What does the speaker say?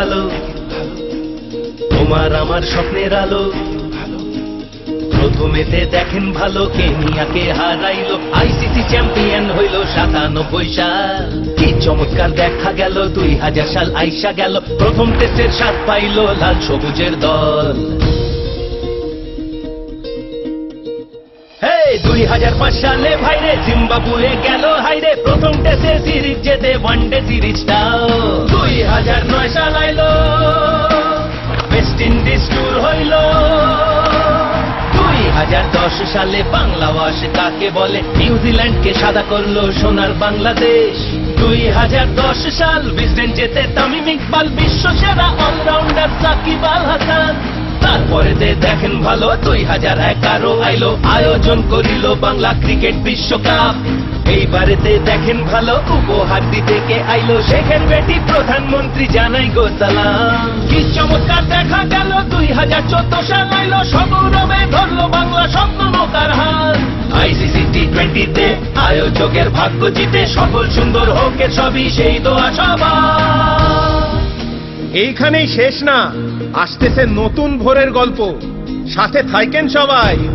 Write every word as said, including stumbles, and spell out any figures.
ভালো, তোমার আমার স্বপ্নের আলো। প্রথমেতে দেখেন ভালো, কেনিয়াকে হারাইলো, আইসিসি চ্যাম্পিয়ন হইল সাতানব্বই সাল। কি চমৎকার দেখা গেল, দুই হাজার সাল আইসা গেল, প্রথম টেস্টের স্বাদ পাইল লাল সবুজের দল। দুই হাজার পাঁচ সালে ভাইরে জিম্বাবুয়ে গেল হাইরে, প্রথম টেস্টে সিরিজ জেতে ওয়ানডে সিরিজটাও। দুই হাজার নয় সাল আইলো, ওয়েস্ট ইন্ডিজ ট্যুর হইল। দুই হাজার দশ সালে বাংলাওয়াশ কাকে বলে, নিউজিল্যান্ডকে সাদা করলো সোনার বাংলাদেশ। দুই হাজার দশ সাল উইজডেন জেতে তামিম ইকবাল, বিশ্ব সেরা অলরাউন্ডার সাকিব আল হাসান। তারপরেতে দেখেন ভালো, দুই হাজার এগারো আইলো, আয়োজন করিল বাংলা ক্রিকেট বিশ্বকাপ। এইবারেতে দেখেন ভালো, উপহার দিতে কে আইলো, শেখের বেটি প্রধানমন্ত্রী, জানাই গো সালাম। কি চমৎকার দেখা গেল, দুই হাজার চোদ্দ সাল আইলো, সগৌরবে ধরলো বাংলা স্বপ্ন নৌকার হাল। আইসিসি টি টোয়েন্টিতে আয়োজকের ভাগ্য জিতে, সকল সুন্দর হোকের সবই সেই দোয়া সবার। এইখানেই শেষ না, আসতেছে নতুন ভোরের গল্প, সাথে থাকেন সবাই।